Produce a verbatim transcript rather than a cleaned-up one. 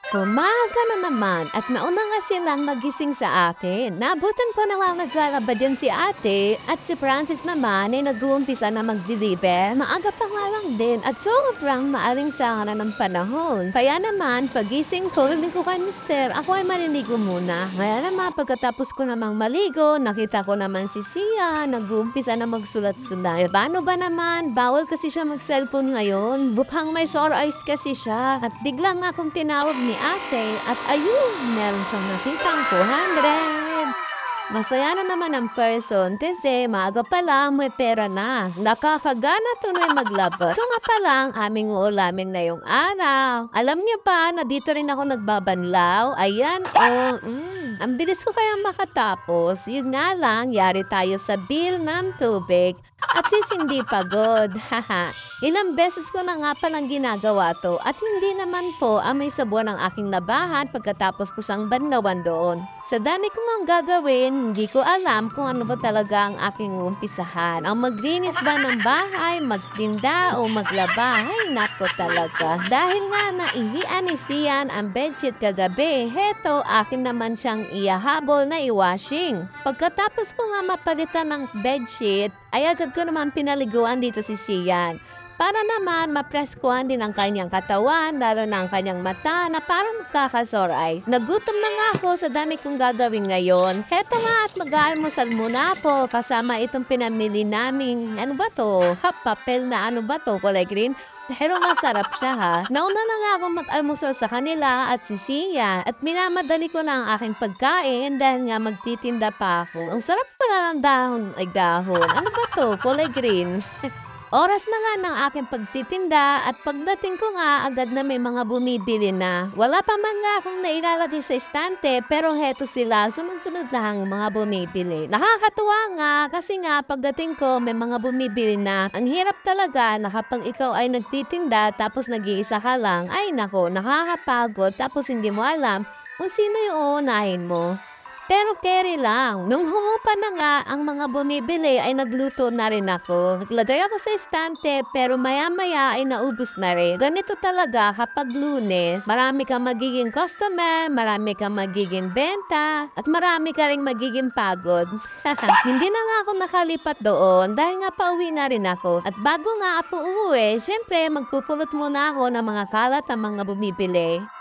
Umaga na naman at nauna nga silang magising sa akin. Naabutan ko na nga naglalaba din si ate at si Francis naman ay nag-uumpisa na mag-deliver. Maaga pa nga lang din at sobrang maalinsangan na ng panahon. Kaya naman, pagising ko, hindi ko kay mister, ako ay maliligo muna. Kaya naman, pagkatapos ko namang maligo, nakita ko naman si Sia, nag-uumpisa na magsulat-sulat. Paano ba naman? Bawal kasi siya mag-cellphone ngayon. Mukhang may sore eyes kasi siya. At biglang nga akong tinawag ni ate at ayun, meron siyang nakitang two hundred. Masaya na naman ang person kasi maaga pa lang may pera na. Nakakagana tuloy maglaba. Ito nga pa lang aming uulamin na yung araw. Alam niyo ba na dito rin ako nagbabanlaw? Ayan, oh, mm, ang bilis ko kaya makatapos. Yun nga lang, yari tayo sa bill ng tubig. At least hindi pagod. Haha. Ilang beses ko na nga palang ginagawa to at hindi naman po amoy sabon ang aking labahan pagkatapos ko siyang banlawan doon. Sa dami ko ngang gagawin, hindi ko alam kung ano ba talaga ang aking umpisahan. Ang maglinis ba ng bahay, magtinda o maglaba? Ay, nako talaga. Dahil nga naihian ni Sian ang bedsheet kagabi, heto akin naman siyang iyahabol na i-washing. Pagkatapos ko nga mapalitan ng bedsheet, ay agad ko naman pinaliguan dito si Sian. Para naman mapreskuhan din ang kanyang katawan, lalo na ang kanyang mata na parang magkakasore eyes. Nagutom na nga ako sa dami kong gagawin ngayon. Heto nga at mag-aalmusal muna ako kasama itong pinamili naming, ano ba to? Ha, papel na ano ba to? Kulay green? Pero masarap siya ha. Nauna na nga ako mag-almusal sa kanila at si Sia at minamadali ko na ang aking pagkain dahil nga magtitinda pa ako. Ang sarap pala ng dahon ay dahon. Ano ba to? Kulay green. Oras na nga ng aking pagtitinda at pagdating ko nga agad na may mga bumibili na. Wala pa man nga akong nailalagay sa estante pero heto sila sunod-sunod na ang mga bumibili. Nakakatuwa nga kasi nga pagdating ko may mga bumibili na. Ang hirap talaga na kapag ikaw ay nagtitinda tapos nag-iisa ka lang, ay nako, nakakapagod tapos hindi mo alam kung sino yung uunahin mo. Pero carry lang. Nung humupa na nga ang mga bumibili ay nagluto na rin ako. Naglagay ako sa estante pero maya-maya ay naubos na rin. Ganito talaga kapag Lunes, marami kang magiging customer, marami kang magiging benta, at marami ka ring magiging pagod. Hindi na nga ako nakalipat doon dahil nga pauwi na rin ako. At bago nga ako uuwi, syempre magpupulot muna ako ng mga kalat ng mga bumibili.